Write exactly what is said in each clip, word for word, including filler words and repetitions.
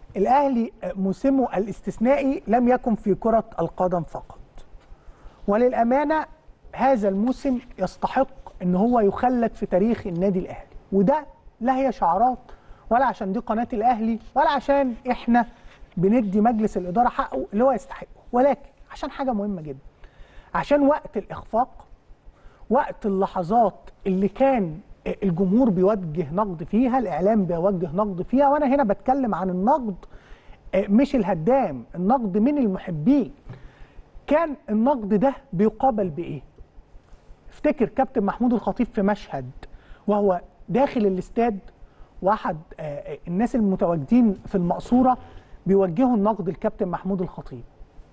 الأهلي موسمه الاستثنائي لم يكن في كرة القدم فقط، وللأمانة هذا الموسم يستحق ان هو يخلد في تاريخ النادي الأهلي، وده لا هي شعارات ولا عشان دي قناة الأهلي ولا عشان احنا بندي مجلس الإدارة حقه اللي هو يستحقه، ولكن عشان حاجة مهمة جدا، عشان وقت الإخفاق، وقت اللحظات اللي كان الجمهور بيوجه نقد فيها، الإعلام بيوجه نقد فيها، وأنا هنا بتكلم عن النقد مش الهدام، النقد من المحبين. كان النقد ده بيقابل بإيه؟ افتكر كابتن محمود الخطيب في مشهد وهو داخل الاستاد، واحد الناس المتواجدين في المقصورة بيوجهوا النقد للكابتن محمود الخطيب،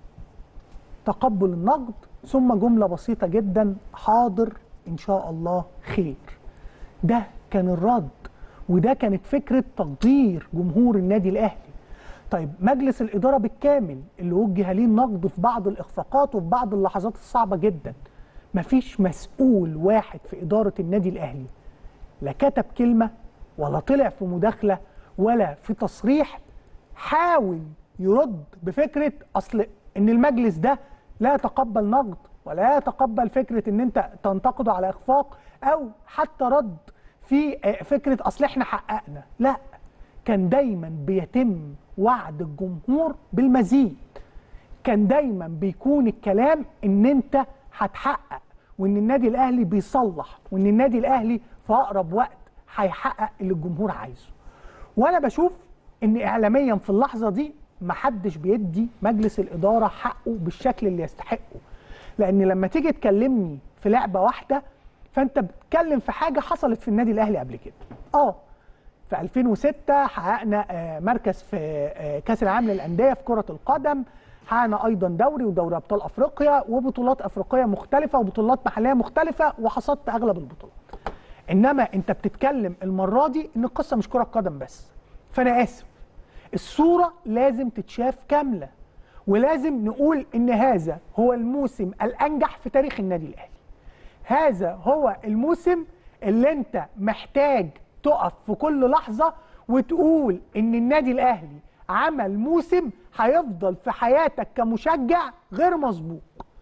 تقبل النقد ثم جملة بسيطة جدا: حاضر إن شاء الله خير. ده كان الرد، وده كانت فكرة تقدير جمهور النادي الأهلي. طيب مجلس الإدارة بالكامل اللي وجه ليه النقد في بعض الإخفاقات وفي بعض اللحظات الصعبة جدا، مفيش مسؤول واحد في إدارة النادي الأهلي لا كتب كلمة ولا طلع في مداخلة ولا في تصريح حاول يرد بفكرة أصل إن المجلس ده لا يتقبل نقد ولا يتقبل فكرة إن أنت تنتقده على إخفاق، أو حتى رد في فكرة أصل إحنا حققنا. لا، كان دايما بيتم وعد الجمهور بالمزيد، كان دايما بيكون الكلام إن أنت هتحقق، وإن النادي الأهلي بيصلح، وإن النادي الأهلي في أقرب وقت هيحقق اللي الجمهور عايزه. وأنا بشوف إن إعلاميا في اللحظة دي محدش بيدي مجلس الإدارة حقه بالشكل اللي يستحقه، لأن لما تيجي تكلمني في لعبة واحدة فأنت بتتكلم في حاجة حصلت في النادي الأهلي قبل كده. آه في ألفين وستة حققنا مركز في كأس العالم للأندية في كرة القدم، حققنا أيضا دوري ودوري أبطال أفريقيا وبطولات أفريقية مختلفة وبطولات محلية مختلفة، وحصدت أغلب البطولات. إنما أنت بتتكلم المرة دي إن القصة مش كرة قدم بس، فأنا آسف، الصورة لازم تتشاف كاملة، ولازم نقول إن هذا هو الموسم الأنجح في تاريخ النادي الأهلي. هذا هو الموسم اللي أنت محتاج تقف في كل لحظة وتقول إن النادي الأهلي عمل موسم هيفضل في حياتك كمشجع غير مسبوق.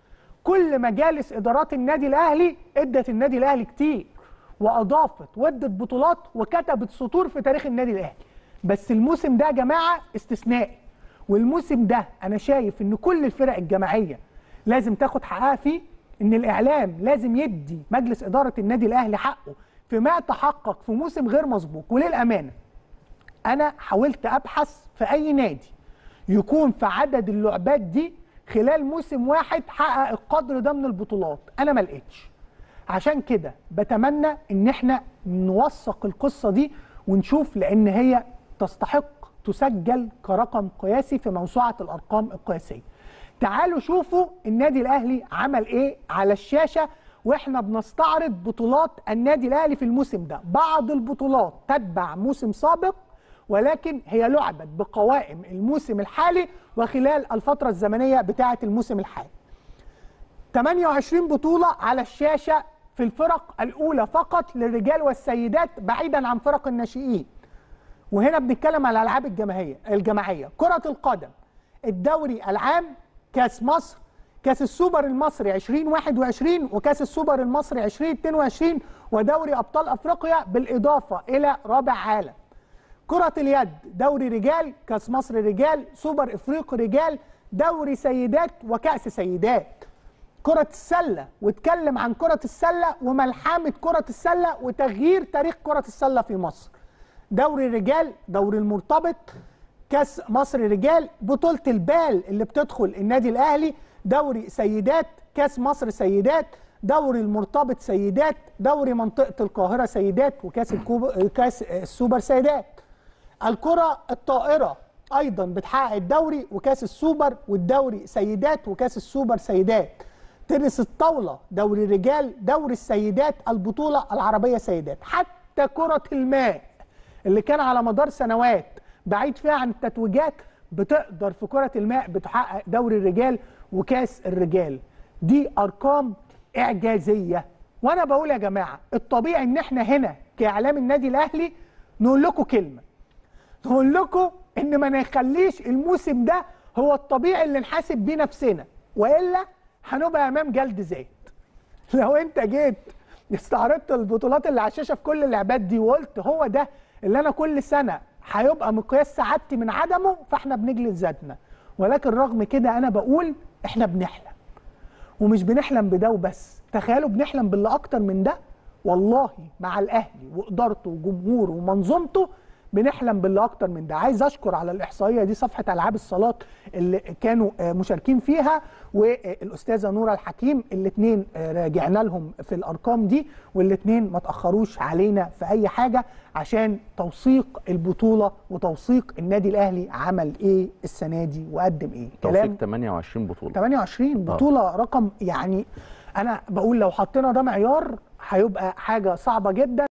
كل مجالس إدارات النادي الأهلي ادت النادي الأهلي كتير وأضافت وادت بطولات وكتبت سطور في تاريخ النادي الأهلي، بس الموسم ده يا جماعة استثنائي، والموسم ده أنا شايف إن كل الفرق الجماعية لازم تاخد حقها فيه، إن الإعلام لازم يدي مجلس إدارة النادي الأهلي حقه فيما تحقق في موسم غير مسبوق. وللأمانة أنا حاولت أبحث في أي نادي يكون في عدد اللعبات دي خلال موسم واحد حقق القدر ده من البطولات، أنا ما لقيتش. عشان كده بتمنى إن احنا نوثق القصة دي ونشوف، لأن هي تستحق تسجل كرقم قياسي في موسوعة الأرقام القياسية. تعالوا شوفوا النادي الأهلي عمل إيه على الشاشة واحنا بنستعرض بطولات النادي الأهلي في الموسم ده. بعض البطولات تتبع موسم سابق، ولكن هي لعبت بقوائم الموسم الحالي وخلال الفترة الزمنية بتاعة الموسم الحالي. ثمانية وعشرين بطولة على الشاشة في الفرق الأولى فقط للرجال والسيدات بعيدا عن فرق الناشئين. وهنا بنتكلم على الألعاب الجماعية الجماعية كرة القدم، الدوري العام، كاس مصر، كاس السوبر المصري ألفين وواحد وعشرين وكاس السوبر المصري ألفين واثنين وعشرين ودوري أبطال أفريقيا بالإضافة إلى رابع عالم. كرة اليد، دوري رجال، كاس مصر رجال، سوبر إفريقي رجال، دوري سيدات وكأس سيدات. كرة السلة، واتكلم عن كرة السلة وملحمة كرة السلة وتغيير تاريخ كرة السلة في مصر. دوري الرجال، دوري المرتبط، كاس مصر رجال، بطولة البال اللي بتدخل النادي الأهلي، دوري سيدات، كاس مصر سيدات، دوري المرتبط سيدات، دوري منطقة القاهرة سيدات، وكاس الكوب... كاس السوبر سيدات. الكرة الطائرة أيضا بتحقق الدوري وكاس السوبر والدوري سيدات وكاس السوبر سيدات. تنس الطاولة، دوري الرجال، دوري السيدات، البطولة العربية سيدات. حتى كرة الماء اللي كان على مدار سنوات بعيد فيها عن التتويجات بتقدر في كرة الماء بتحقق دوري الرجال وكاس الرجال. دي أرقام إعجازية. وأنا بقول يا جماعة الطبيعي إن إحنا هنا كإعلام النادي الأهلي نقول لكم كلمة، نقول لكم ان ما نخليش الموسم ده هو الطبيعي اللي نحاسب بيه نفسنا، والا هنبقى امام جلد ذات. لو انت جيت استعرضت البطولات اللي على الشاشه في كل اللعبات دي وقلت هو ده اللي انا كل سنه هيبقى مقياس سعادتي من عدمه، فاحنا بنجلد ذاتنا. ولكن رغم كده انا بقول احنا بنحلم، ومش بنحلم بده وبس، تخيلوا بنحلم باللي اكتر من ده. والله مع الاهلي وادارته وجمهوره ومنظومته بنحلم باللي اكتر من ده. عايز اشكر على الاحصائيه دي صفحه العاب الصالات اللي كانوا مشاركين فيها، والاستاذه نوره الحكيم، الاثنين راجعنا لهم في الارقام دي، والاثنين ما تاخروش علينا في اي حاجه عشان توثيق البطوله وتوثيق النادي الاهلي عمل ايه السنه دي وقدم ايه. توثيق ثمانية وعشرين بطوله ثمانية وعشرين بطوله آه. رقم يعني انا بقول لو حطينا ده معيار هيبقى حاجه صعبه جدا.